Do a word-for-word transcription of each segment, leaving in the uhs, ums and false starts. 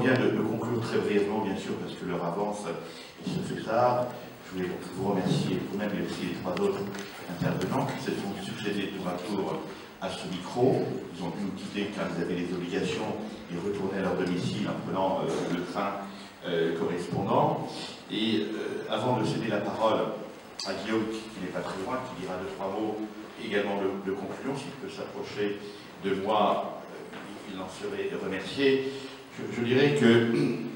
bien de, de conclure très brièvement, bien sûr, parce que l'heure avance et se fait tard. Je voulais vous remercier vous-même et aussi les trois autres intervenants qui se sont succédés tour à tour à ce micro. Ils ont dû nous quitter car ils avaient les obligations et retourner à leur domicile en prenant euh, le train euh, correspondant. Et euh, avant de céder la parole à Guillaume, qui, qui n'est pas très loin, qui dira deux, trois mots, également de, de conclusion, s'il peut s'approcher de moi, euh, il en serait remercié. Je, je dirais que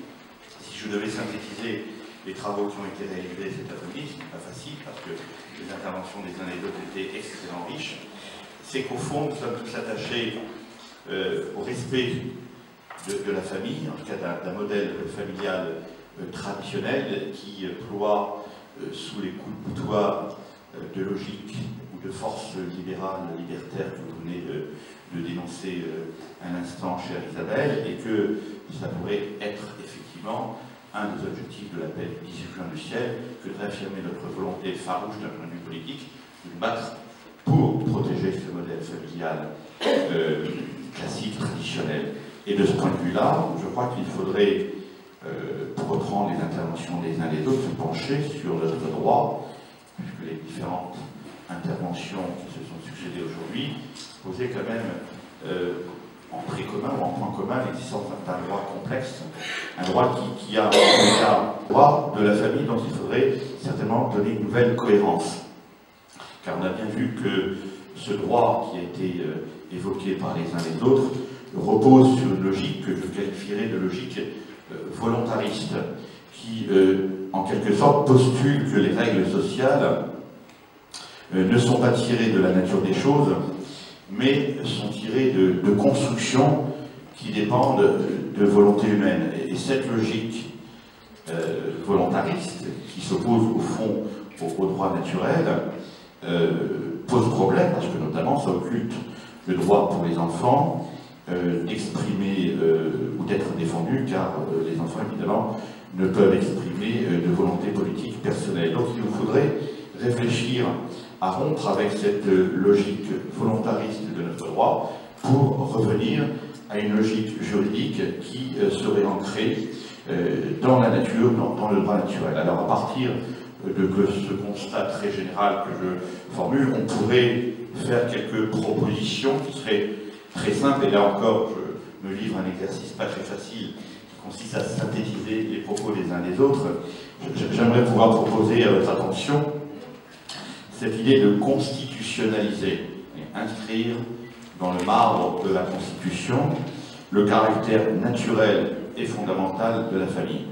si je devais synthétiser les travaux qui ont été réalisés cet après-midi, ce n'est pas facile parce que les interventions des uns et des autres étaient extrêmement riches, c'est qu'au fond, nous sommes tous attachés euh, au respect de, de la famille, en tout cas d'un modèle familial euh, traditionnel qui euh, ploie euh, sous les coups de boutoir euh, de logique ou de force libérale, libertaire que vous venez de, de dénoncer euh, un instant, chère Isabelle, et que ça pourrait être effectivement un des objectifs de l'appel du dix-huit juin du ciel, que de réaffirmer notre volonté farouche d'un point de vue politique, de nous battre pour protéger ce modèle familial euh, classique, traditionnel. Et de ce point de vue-là, je crois qu'il faudrait, euh, pour reprendre les interventions des uns et des autres, se pencher sur notre droit, puisque les différentes interventions qui se sont succédées aujourd'hui posaient quand même euh, en très commun ou en point commun l'existence d'un droit complexe, un droit qui, qui a un droit de la famille dont il faudrait certainement donner une nouvelle cohérence. Car on a bien vu que ce droit qui a été euh, évoqué par les uns et les autres repose sur une logique que je qualifierais de logique euh, volontariste, qui euh, en quelque sorte postule que les règles sociales euh, ne sont pas tirées de la nature des choses, mais sont tirées de, de constructions qui dépendent de, de volonté humaine. Et, et cette logique euh, volontariste, qui s'oppose au fond au, au droit naturel, euh, pose problème, parce que notamment ça occulte le droit pour les enfants euh, d'exprimer euh, ou d'être défendus, car euh, les enfants, évidemment, ne peuvent exprimer euh, de volonté politique personnelle. Donc il nous faudrait réfléchir à rompre avec cette logique volontariste de notre droit pour revenir à une logique juridique qui euh, serait ancrée euh, dans la nature, dans, dans le droit naturel. Alors à partir de que ce constat très général que je formule, on pourrait faire quelques propositions qui seraient très simples, et là encore je me livre un exercice pas très facile qui consiste à synthétiser les propos des uns des autres. J'aimerais pouvoir proposer à votre attention cette idée de constitutionnaliser et inscrire dans le marbre de la Constitution le caractère naturel et fondamental de la famille.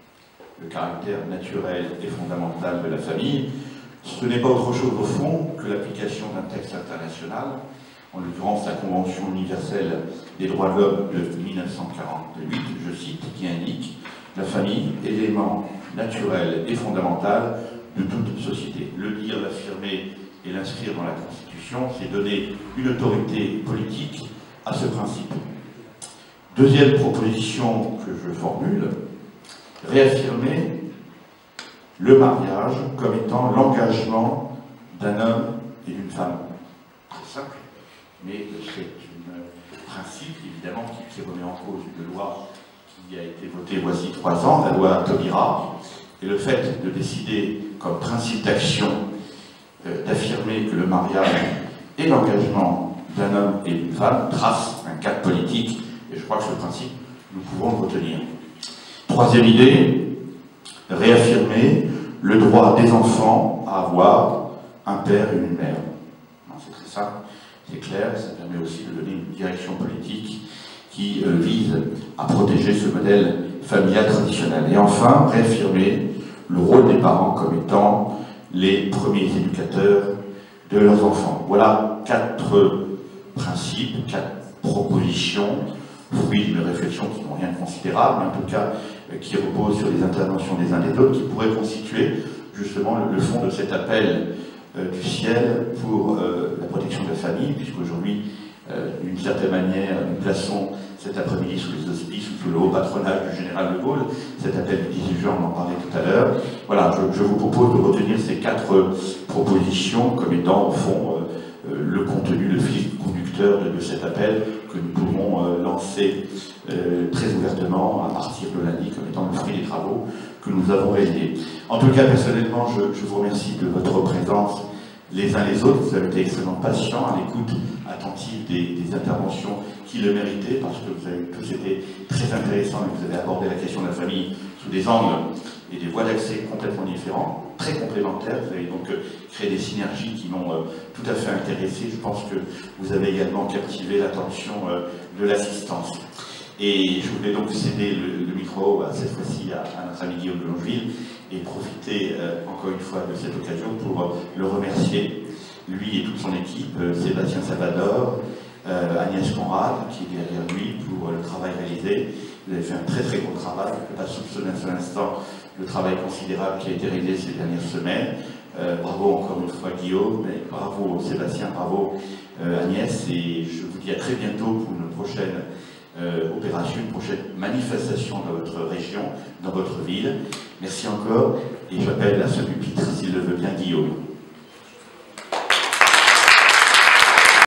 Le caractère naturel et fondamental de la famille, ce n'est pas autre chose au fond que l'application d'un texte international, en l'occurrence la Convention universelle des droits de l'homme de mille neuf cent quarante-huit, je cite, qui indique « La famille, élément naturel et fondamental de toute société ». Le dire, l'affirmer et l'inscrire dans la Constitution, c'est donner une autorité politique à ce principe. Deuxième proposition que je formule, réaffirmer le mariage comme étant l'engagement d'un homme et d'une femme. Très simple, mais c'est un principe, évidemment, qui, qui remet en cause une loi qui a été votée voici trois ans, la loi Taubira, et le fait de décider comme principe d'action euh, d'affirmer que le mariage est l'engagement d'un homme et d'une femme trace un cadre politique, et je crois que ce principe, nous pouvons le retenir. Troisième idée, réaffirmer le droit des enfants à avoir un père et une mère. C'est très simple, c'est clair, ça permet aussi de donner une direction politique qui euh, vise à protéger ce modèle familial traditionnel. Et enfin, réaffirmer le rôle des parents comme étant les premiers éducateurs de leurs enfants. Voilà quatre principes, quatre propositions, fruits d'une réflexion qui n'ont rien de considérable, mais en tout cas euh, qui reposent sur les interventions des uns et des autres, qui pourraient constituer justement le, le fond de cet appel euh, du ciel pour euh, la protection de la famille, puisqu'aujourd'hui, euh, d'une certaine manière, nous plaçons cet après-midi sous les auspices, sous le haut patronage du général de Gaulle, cet appel du dix-huit juin, on en parlait tout à l'heure. Voilà, je, je vous propose de retenir ces quatre propositions comme étant, au fond, euh, le contenu, le fil conducteur de, de cet appel que nous pourrons euh, lancer. annoncé euh, très ouvertement à partir de lundi comme étant le fruit des travaux que nous avons réalisés. En tout cas, personnellement, je, je vous remercie de votre présence les uns les autres. Vous avez été extrêmement patients à l'écoute attentive des, des interventions qui le méritaient, parce que vous avez tous été très intéressants et vous avez abordé la question de la famille sous des angles et des voies d'accès complètement différents, très complémentaires. Vous avez donc créé des synergies qui m'ont euh, tout à fait intéressé. Je pense que vous avez également captivé l'attention euh, de l'assistance. Et je voulais donc céder le, le micro, à, cette fois-ci, à, à notre ami Guillaume de Longeville, et profiter euh, encore une fois de cette occasion pour euh, le remercier, lui et toute son équipe, euh, Sébastien Salvador, euh, Agnès Conrad, qui est derrière lui, pour euh, le travail réalisé. Vous avez fait un très très gros travail. Je ne peux pas soupçonner un seul instant le travail considérable qui a été réalisé ces dernières semaines. Euh, bravo encore une fois Guillaume, et bravo Sébastien, bravo euh, Agnès, et je vous dis à très bientôt pour une prochaine euh, opération, une prochaine manifestation dans votre région, dans votre ville. Merci encore, et j'appelle à ce pupitre, s'il le veut bien, Guillaume.